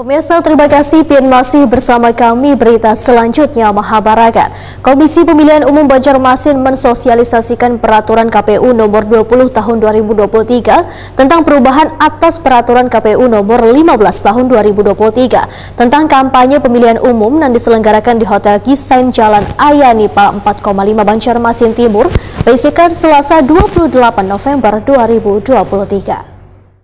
Pemirsa, terima kasih Pian masih bersama kami. Berita selanjutnya, Mahabharata. Komisi Pemilihan Umum Banjarmasin mensosialisasikan peraturan KPU nomor 20 tahun 2023 tentang perubahan atas peraturan KPU nomor 15 tahun 2023 tentang kampanye pemilihan umum yang diselenggarakan di Hotel Gisain Jalan Ayani Pal 4,5 Banjarmasin Timur besok Selasa 28 November 2023.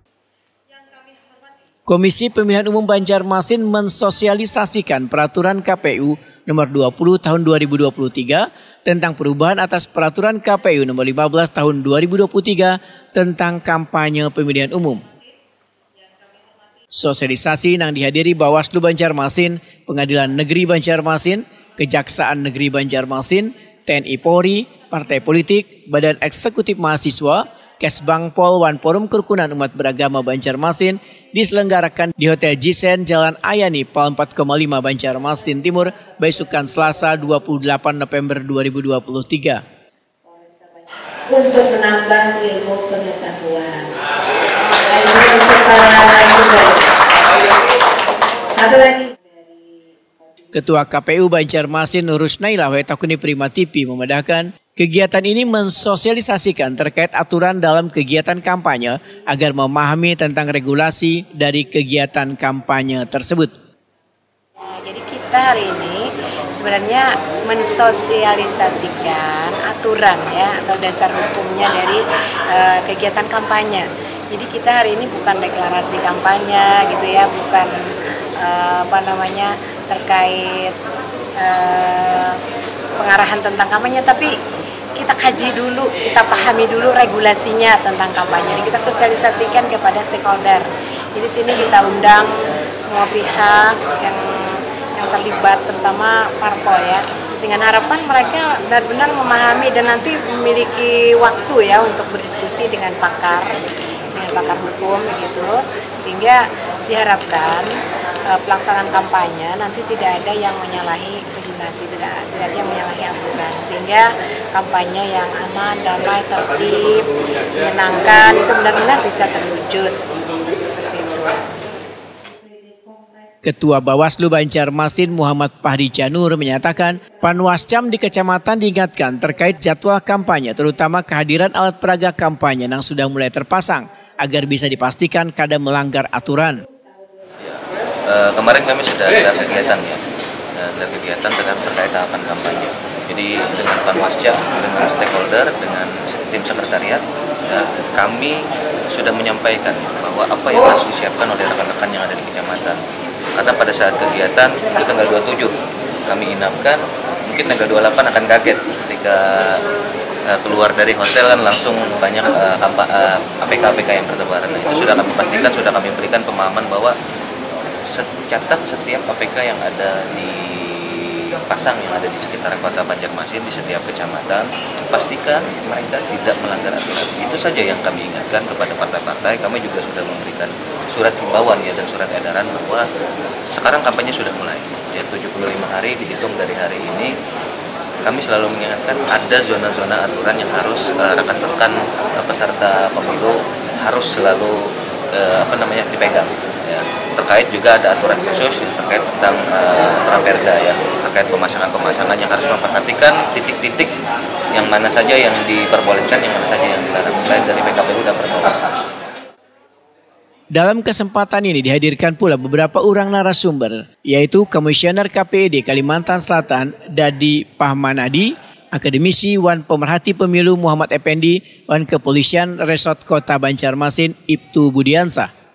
Komisi Pemilihan Umum Banjarmasin mensosialisasikan peraturan KPU nomor 20 tahun 2023 tentang perubahan atas peraturan KPU nomor 15 tahun 2023 tentang kampanye pemilihan umum. Sosialisasi yang dihadiri Bawaslu Banjarmasin, Pengadilan Negeri Banjarmasin, Kejaksaan Negeri Banjarmasin, TNI Polri, Partai Politik, Badan Eksekutif Mahasiswa, Kesbangpol Wan Forum Kerukunan Umat Beragama Banjarmasin diselenggarakan di Hotel Gisain Jalan Ayani Pal 4,5 Banjarmasin Timur besokan Selasa 28 November 2023. Untuk menambah ilmu pengetahuan. Ketua KPU Banjarmasin Rusnaila Wetakuni Prima TV memedahkan kegiatan ini mensosialisasikan terkait aturan dalam kegiatan kampanye agar memahami tentang regulasi dari kegiatan kampanye tersebut. Jadi kita hari ini sebenarnya mensosialisasikan aturan ya atau dasar hukumnya dari kegiatan kampanye. Jadi kita hari ini bukan deklarasi kampanye gitu ya, bukan terkait pengarahan tentang kampanye, tapi kita kaji dulu, kita pahami dulu regulasinya tentang kampanye. Jadi kita sosialisasikan kepada stakeholder. Jadi sini kita undang semua pihak yang terlibat, terutama parpol ya, dengan harapan mereka benar-benar memahami dan nanti memiliki waktu ya untuk berdiskusi dengan pakar hukum gitu, sehingga diharapkan pelaksanaan kampanye nanti tidak ada yang menyalahi regulasi, tidak ada yang menyalahi aturan, sehingga kampanye yang aman, damai, tertib, menyenangkan itu benar-benar bisa terwujud seperti itu. Ketua Bawaslu Banjarmasin Muhammad Fahri Janur menyatakan Panwascam di kecamatan diingatkan terkait jadwal kampanye, terutama kehadiran alat peraga kampanye yang sudah mulai terpasang agar bisa dipastikan kada melanggar aturan. Kemarin kami sudah ada kegiatan ya, kegiatan terkait tahapan kampanye. Jadi dengan Panwascam, dengan stakeholder, dengan tim sekretariat, ya, kami sudah menyampaikan bahwa apa yang harus disiapkan oleh rekan-rekan yang ada di kecamatan. Karena pada saat kegiatan itu tanggal 27 kami inapkan, mungkin tanggal 28 akan kaget ketika keluar dari hotel kan langsung banyak APK yang bertebaran. Nah, itu sudah kami pastikan, sudah kami berikan pemahaman bahwa catat setiap APK yang ada di pasang yang ada di sekitar kota Banjarmasin di setiap kecamatan, pastikan mereka tidak melanggar aturan. Itu saja yang kami ingatkan kepada partai-partai. Kami juga sudah memberikan surat himbauan ya dan surat edaran bahwa sekarang kampanye sudah mulai. Ya 75 hari dihitung dari hari ini. Kami selalu mengingatkan ada zona-zona aturan yang harus rekan-rekan peserta pemilu harus selalu dipegang. Ya. Terkait juga ada aturan khusus yang terkait tentang Raperda ya, terkait pemasangan yang harus memperhatikan titik-titik yang mana saja yang diperbolehkan, yang mana saja yang dilarang selain dari PKPU dan Permawaslu. Dalam kesempatan ini dihadirkan pula beberapa orang narasumber, yaitu Komisioner KPD Kalimantan Selatan Dadi Pahmanadi, Akademisi Wan Pemerhati Pemilu Muhammad Effendi, Wan Kepolisian Resort Kota Banjarmasin Ibtu Budiansah.